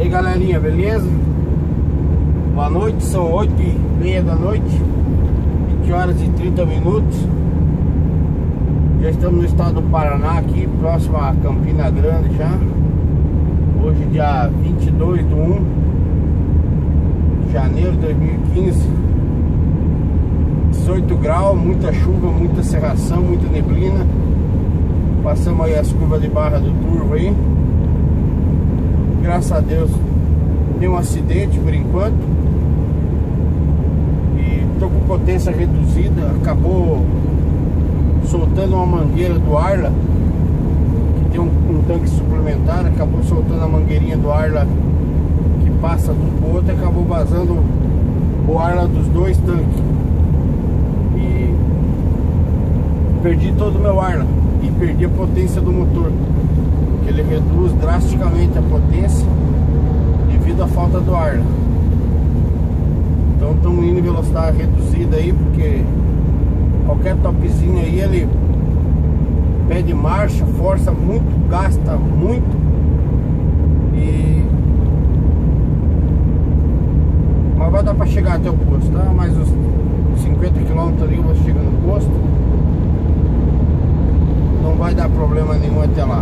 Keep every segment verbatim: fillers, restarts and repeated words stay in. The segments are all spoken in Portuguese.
aí, galerinha, beleza? Boa noite, são oito e meia da noite, vinte horas e trinta minutos. Já estamos no estado do Paraná aqui, próximo a Campina Grande já. Hoje dia vinte e dois de um de janeiro de dois mil e quinze. dezoito graus, muita chuva, muita cerração, muita neblina. Passamos aí as curvas de Barra do Turvo aí. Graças a Deus deu um acidente por enquanto. E tô com potência reduzida. Acabou soltando uma mangueira do Arla, que tem um, um tanque suplementar. Acabou soltando a mangueirinha do Arla que passa de um pro outro. E acabou vazando o Arla dos dois tanques. E perdi todo o meu Arla. E perdi a potência do motor, porque ele reduz drasticamente a potência devido à falta do ar. Então estamos indo em velocidade reduzida aí, porque qualquer topzinho aí ele pede marcha, força muito, gasta muito. E mas vai dar para chegar até o posto, tá? Mais uns cinquenta quilômetros ali eu vou chegar no posto. Não vai dar problema nenhum até lá.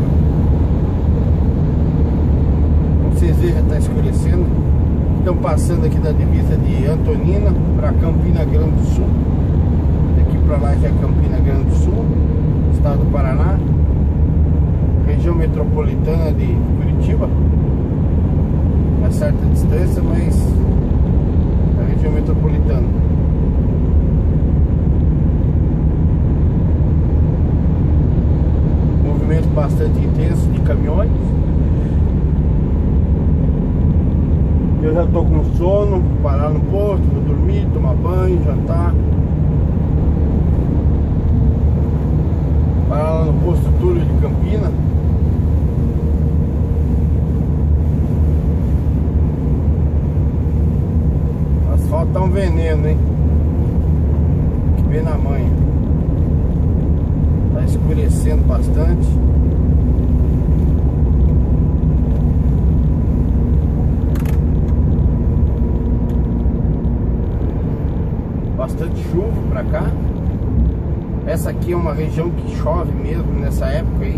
Como vocês veem, já está escurecendo. Estamos passando aqui da divisa de Antonina para Campina Grande do Sul. Daqui para lá já é Campina Grande do Sul, estado do Paraná, região metropolitana de Curitiba. A certa distância, mas a região metropolitana. Bastante intenso de caminhões. Eu já tô com sono, parar no posto, vou dormir, tomar banho, jantar. Parar lá no posto Túlio de Campina. O asfalto tá um veneno, hein? Que vem na manha. Tá escurecendo bastante. Bastante chuva pra cá. Essa aqui é uma região que chove mesmo nessa época aí.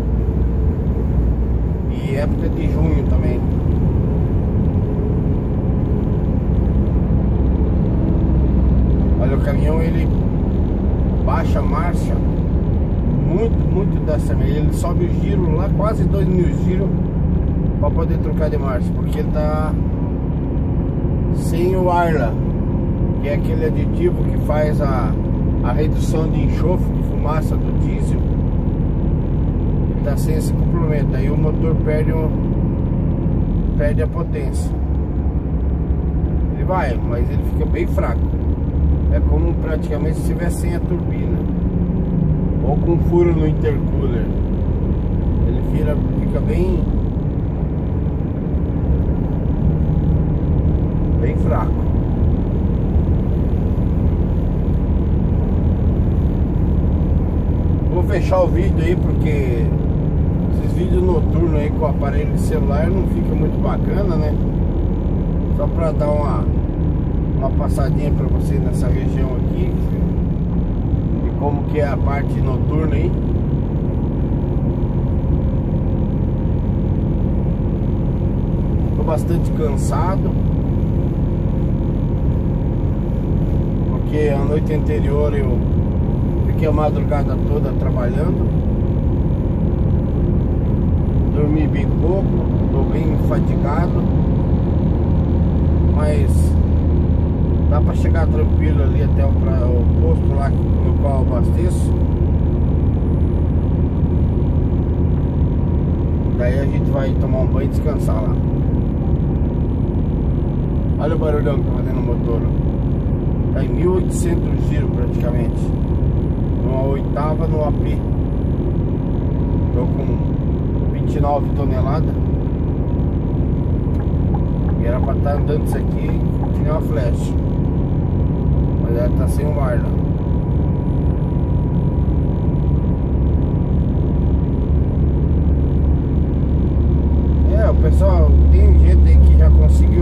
E época de junho também. Olha, o caminhão ele baixa a marcha muito, muito dessa maneira. Ele sobe o giro lá, quase dois mil giros, para poder trocar de marcha, porque ele tá sem o Arla, que é aquele aditivo que faz a, a redução de enxofre, de fumaça do diesel. Ele tá sem esse complemento, aí o motor perde, o, perde a potência. Ele vai, mas ele fica bem fraco. É como praticamente se estivesse sem a turbina, ou com um furo no intercooler. Ele vira, fica bem bem fraco. Vou fechar o vídeo aí, porque esses vídeos noturnos aí com o aparelho de celular não fica muito bacana, né? Só pra dar uma uma passadinha pra vocês nessa região aqui, e como que é a parte noturna aí. Tô bastante cansado, porque a noite anterior eu fiquei a madrugada toda trabalhando. Dormi bem pouco, tô bem fatigado, mas dá pra chegar tranquilo ali até o, pra, o posto lá no qual eu abasteço. Daí a gente vai tomar um banho e descansar lá. Olha o barulhão que tá fazendo o motor. Tá em mil e oitocentos giros praticamente. Uma oitava no A P. Tô com vinte e nove toneladas. E era pra estar andando isso aqui que nem uma flecha. Mas ela tá sem o ar, né? É, o pessoal, tem gente aí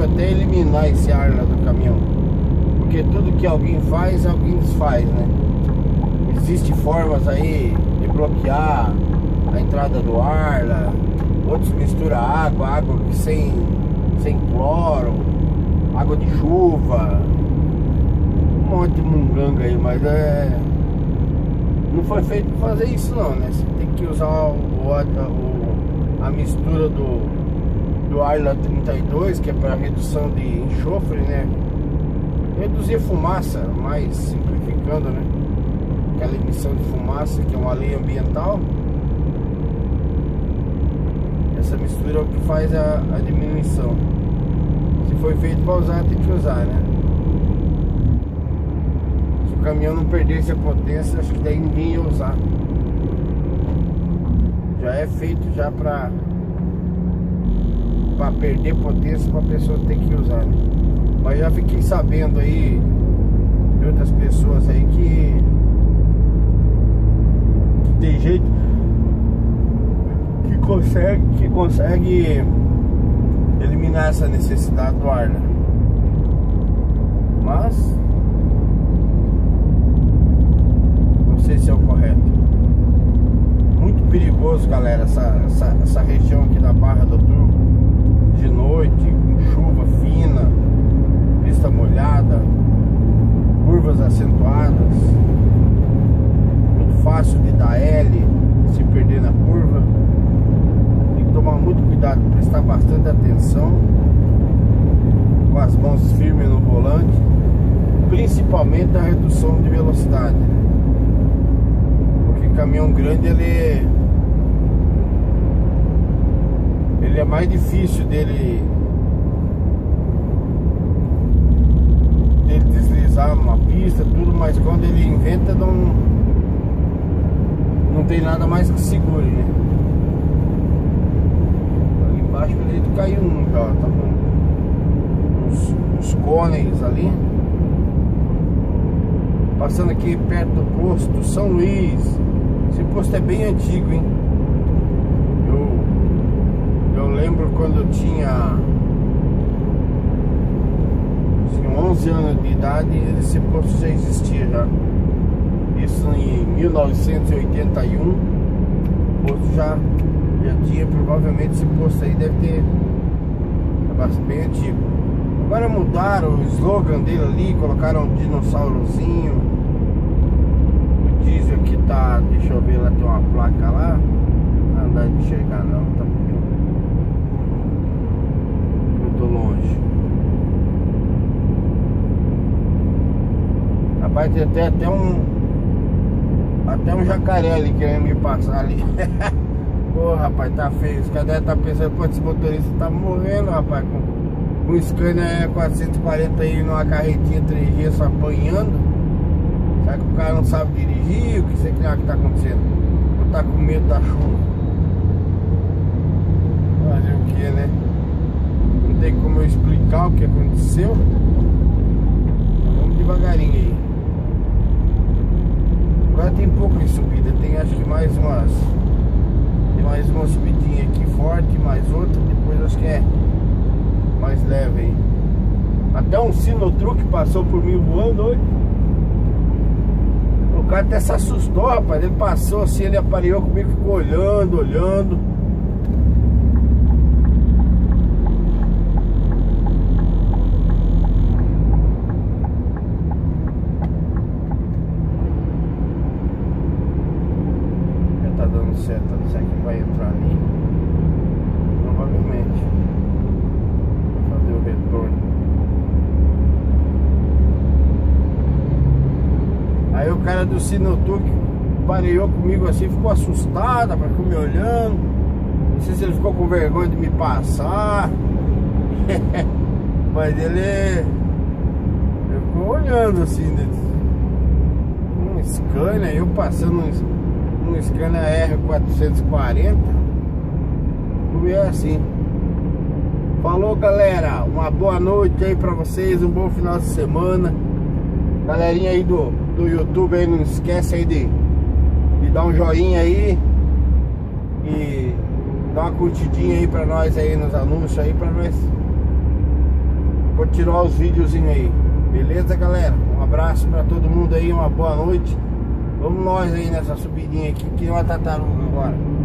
possível até eliminar esse ar lá do caminhão, porque tudo que alguém faz, alguém desfaz, né? Existem formas aí de bloquear a entrada do ar lá. Outros misturam água, água sem, sem cloro, água de chuva, um monte de munganga aí, mas é... não foi feito para fazer isso não, né? Você tem que usar o, o, a mistura do, do Arla trinta e dois, que é para redução de enxofre, né? Reduzir fumaça, mais simplificando, né? Aquela emissão de fumaça, que é uma lei ambiental. Essa mistura é o que faz a, a diminuição. Se foi feito para usar, tem que usar, né? Se o caminhão não perdesse a potência, acho que daí ninguém ia usar. Já é feito já para para perder potência, para a pessoa ter que usar, né? Mas já fiquei sabendo aí de outras pessoas aí que, que tem jeito que consegue, que consegue eliminar essa necessidade do ar, né? Mas não sei se é o correto. Muito perigoso, galera, essa, essa, essa região aqui da Barra do Turvo, de noite, com chuva fina, pista molhada, curvas acentuadas, muito fácil de dar L, se perder na curva. Tem que tomar muito cuidado, prestar bastante atenção, com as mãos firmes no volante, principalmente a redução de velocidade, porque caminhão grande ele ele é mais difícil dele dele deslizar numa pista, tudo, mas quando ele inventa não não tem nada mais que segure, né? Ali embaixo ele caiu um já, tá bom? Uns, uns cones ali. Passando aqui perto do posto São Luís. Esse posto é bem antigo, hein? Eu, eu lembro quando eu tinha onze anos de idade, esse posto já existia já. Isso em mil novecentos e oitenta e um. O posto já, já tinha, provavelmente esse posto aí deve ter, é bem antigo. Agora mudaram o slogan dele ali, colocaram um dinossaurozinho. O diesel aqui tá, deixa eu ver, lá tem uma placa lá. Não dá de enxergar não, tá muito, muito longe. Rapaz, tem até, até um Até um jacaré ali querendo me passar ali. Pô, rapaz, tá feio. Os caras devem estar pensando, pô, esse motorista tá morrendo, rapaz, com, com o Scania quatrocentos e quarenta aí numa carretinha três G só apanhando. Será que o cara não sabe dirigir? O que sei lá que tá acontecendo? Ou tá com medo da chuva? Fazer o que, né? Não tem como eu explicar o que aconteceu. Vamos devagarinho aí. Agora tem pouco em subida, tem acho que mais umas tem mais uma subidinha aqui forte, mais outra, depois acho que é mais leve aí. Até um Sinotruck passou por mim voando hoje. O cara até se assustou, rapaz. Ele passou assim, ele aparelhou comigo, ficou olhando, olhando. Certo, será que vai entrar ali? Provavelmente. Vou fazer o retorno. Aí o cara do Sinotruck pareou comigo assim, ficou assustado, ficou me olhando. Não sei se ele ficou com vergonha de me passar. Mas ele, ele ficou olhando assim, né? Um Scania, eu passando um um Scania R quatrocentos e quarenta. Tudo é assim. Falou, galera, uma boa noite aí pra vocês, um bom final de semana. Galerinha aí do, do YouTube aí, não esquece aí de, de dar um joinha aí e dar uma curtidinha aí pra nós aí nos anúncios aí, pra nós continuar os videozinhos aí. Beleza, galera? Um abraço pra todo mundo aí, uma boa noite. Vamos nós aí nessa subidinha aqui, que é uma tartaruga agora.